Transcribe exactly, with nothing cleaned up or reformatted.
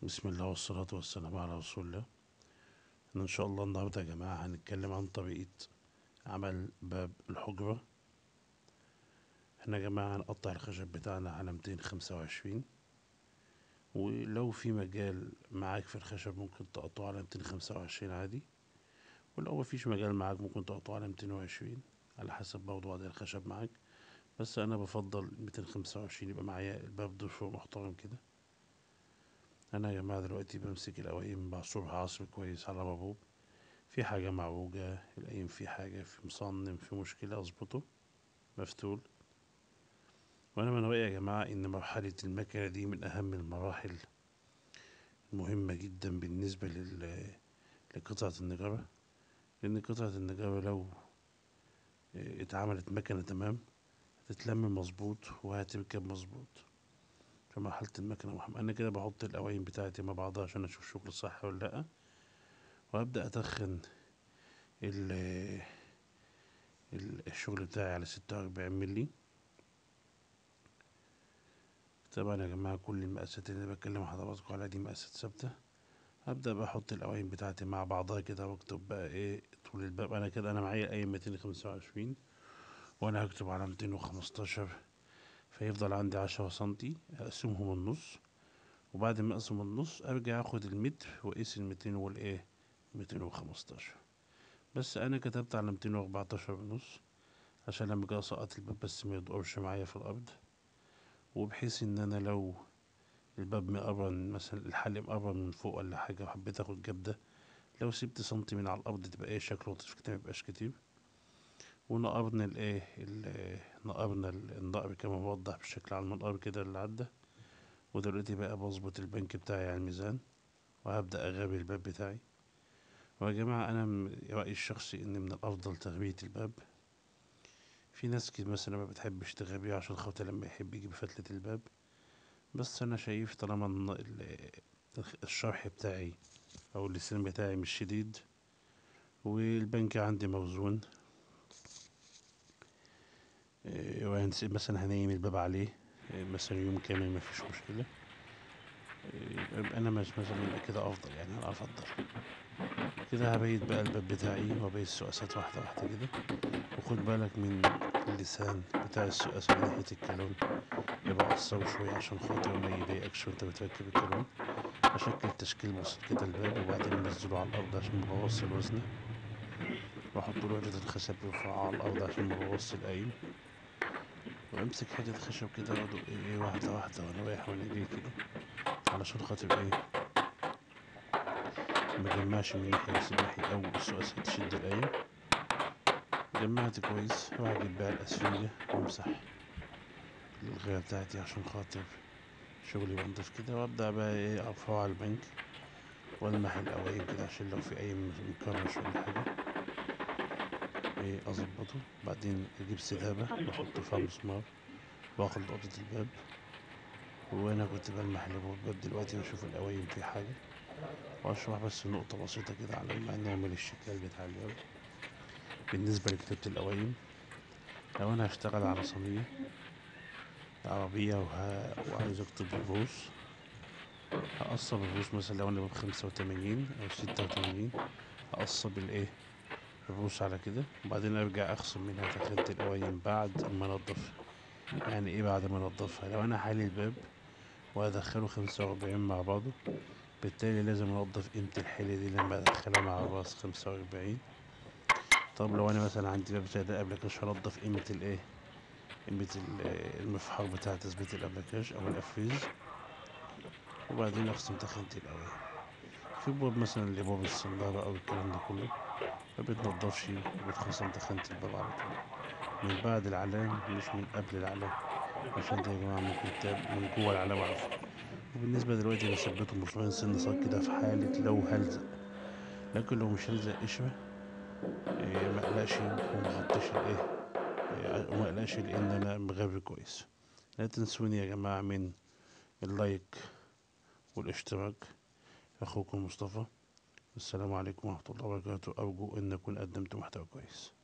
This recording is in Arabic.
بسم الله والصلاة والسلام على رسول الله. احنا ان شاء الله النهاردة يا جماعة هنتكلم عن طريقة عمل باب الحجرة. احنا يا جماعة هنقطع الخشب بتاعنا على ميتين خمسة وعشرين، ولو في مجال معاك في الخشب ممكن تقطعه على ميتين خمسة وعشرين عادي، ولو مفيش مجال معاك ممكن تقطعه على ميتين وعشرين على حسب برضه وضع الخشب معاك. بس انا بفضل ميتين خمسة وعشرين يبقى معايا الباب ضفر محترم كده. انا يا جماعة دلوقتي بمسك القوايم بعصرها عصر كويس على بابوب، في حاجة معوجة القايم، في حاجة في مصمم، في مشكلة أظبطه مفتول. وأنا من رأيي يا جماعة إن مرحلة المكنة دي من أهم المراحل المهمة جدا بالنسبة لل... لقطعة النجارة، لأن قطعة النجارة لو اه، اتعملت مكنة تمام هتتلم مظبوط وهتركب مظبوط. في مرحلة المكنة محمد أنا كده بحط القوايم بتاعتي مع بعضها عشان أشوف شغل صح ولا لأ، وأبدأ أتخن ال... ال- الشغل بتاعي على ستة وأربعين ملي. طبعا يا جماعة كل المقاسات اللي أنا بتكلم حضراتكم عليها دي مقاسات ثابتة. هبدأ بقى أحط القوايم بتاعتي مع بعضها كده وأكتب بقى إيه طول الباب. أنا كده أنا معايا قايم ميتين خمسة وعشرين وأنا هكتب على ميتين وخمستاشر، فيفضل عندي عشرة سنتي أقسمهم النص، وبعد ما أقسم النص أرجع أخد المتر وأقيس الميتين والإيه ميتين وخمستاشر. بس أنا كتبت على ميتين وأربعتاشر ونص عشان لما أجي أسقط الباب بس ميدورش معايا في الأرض، وبحيث إن أنا لو الباب مقرن مثلا الحل مقرن من فوق ولا حاجة وحبيت اخد جبدة، لو سبت سنتي من على الأرض تبقى ايه شكله لطيف كده ميبقاش كتير. ونقرنا الايه ال- نقرنا ال- النقر كما موضح بالشكل على المنقار كده اللي عدى. ودلوقتي بقى بظبط البنك بتاعي على الميزان وهبدأ أغابي الباب بتاعي. ويا جماعة أنا من رأيي الشخصي إن من الأفضل تغبية الباب. في ناس كده مثلا ما بتحبش تغبيه عشان خاطر لما يحب يجيب فتلة الباب، بس أنا شايف طالما الن- ال- الشرح بتاعي او اللسان بتاعي مش شديد والبنك عندي موزون، إيه، وهنسيب مثلا هنيم الباب عليه إيه، مثلا يوم كامل مفيش مشكلة. إيه، يبقى انا مش مثلا يبقى كده افضل، يعني انا افضل كده. هبيت بقى الباب بتاعي وابيت السقاسات واحدة واحدة كده، وخد بالك من اللسان بتاع السقاسة من ناحية الكالون يبقى قصره شوية عشان خاطر ما يضايقكش وانت بتركب الكالون. اشكل تشكيل بسيط كده الباب وبعدين انزله على الارض عشان مبوظش الوزنة، واحط له عدة الخشب رفعها على الارض عشان مبوظش القايم، وامسك حتة خشب كده وادق ايه واحدة واحدة وانا رايح وانا جاي كده علشان خاطر ايه مجمعش من ناحية واسيب ناحية او السقاسية تشد القايم. جمعت كويس وهجيب بقى الاسفنجة وامسح الغاية بتاعتي عشان خاطر شغلي يبقى نضيف كده، وابدأ بقى ايه ارفعه على البنك والمح القوايم كده عشان لو في اي مكرمش ولا حاجة ايه اظبطه. بعدين اجيب سدابة واحط فيها مسمار واخد اوضة الباب، وانا كنت بلمح الباب دلوقتي بشوف القوايم في حاجة، واشرح بس نقطة بسيطة كده على ما نعمل الشكال بتاع الباب. بالنسبة لكتابة القوايم، لو انا هشتغل على صينية عربية وه... وعايز اكتب الروس، هقصب الروس مثلا لو انا باب خمسة وتمانين او ستة وتمانين هقصب الايه الروس على كده، وبعدين ارجع اخصم منها تخانة القوايم بعد ما انضفها. يعني ايه بعد ما انضفها؟ لو انا حالي الباب وهدخله خمسة واربعين مع بعضه، بالتالي لازم انضف قيمة الحلة دي لما ادخلها مع الراس خمسة واربعين. طب لو انا مثلا عندي باب زي ده ابلكاش هنضف قيمة الايه قيمة ال- المفحص بتاع تثبيت الابلكاش او الافريز، وبعدين اخصم تخانة القوايم. في باب مثلا لباب الصنارة او الكلام ده كله ما بتنضفش وبتخصم تخانة الباب على طول من بعد العلام مش من قبل العلام، عشان ده يا جماعة ممكن تاب من جوه العلام على طول. وبالنسبة دلوقتي بثبته مسمارين سن صاج كده في حالة لو هلزق، لكن لو مش هلزق قشرة إيه ما اقلقش وما غطيش الايه إيه وما اقلقش لان انا مغري كويس. لا تنسوني يا جماعة من اللايك والاشتراك. اخوكم مصطفى، السلام عليكم ورحمة الله وبركاته. ارجو ان اكون قدمت محتوى كويس.